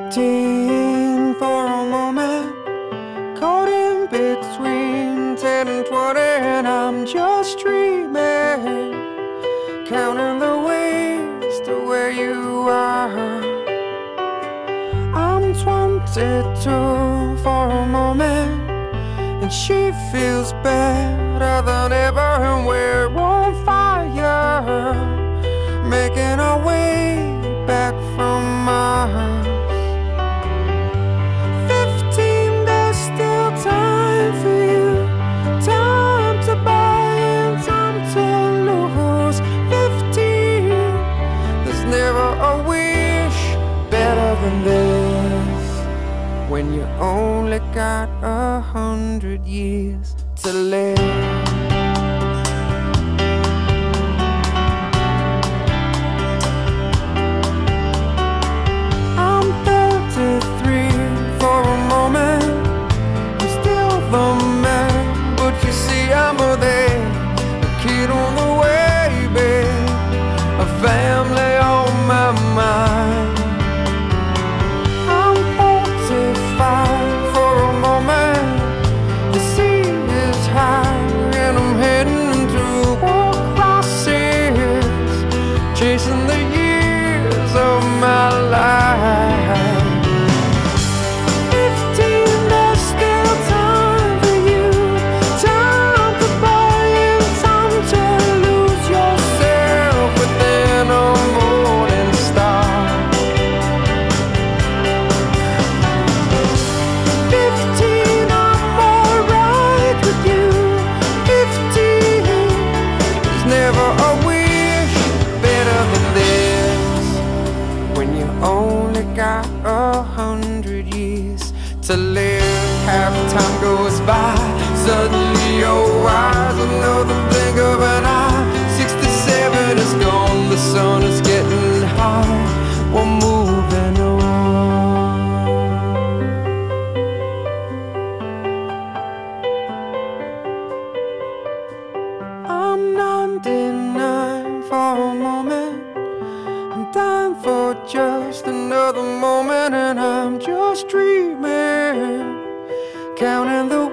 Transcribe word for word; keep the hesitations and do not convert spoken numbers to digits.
fifteen for a moment, caught in between ten and twenty, and I'm just dreaming, counting the ways to where you are. I'm twenty-two for a moment, and she feels better than ever, and we're on fire, making our way back from Mars. Fifteen, there's still time for you, time to buy and time to lose. Fifteen, there's never a wish better than this, when you only got a hundred years to live. Family on my mind. I'm forty-five for a moment. The sea is high and I'm heading through war crosses, chasing the years of my life. Fifteen, there's still time for you, time to buy and time to lose yourself within a morning star. Fifteen, I'm alright with you. Fifteen, there's never a wish better than this, when you only got a hundred years to live. Half time goes by, suddenly you're wise, another blink of an eye. Sixty-seven is gone, the sun is getting high, we're moving on. I'm ninety-nine for a moment, I'm dying for just another moment, and I'm just dreaming, counting the